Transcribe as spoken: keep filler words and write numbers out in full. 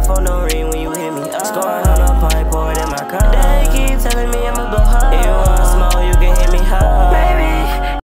phone don't ring when you hit me up. Score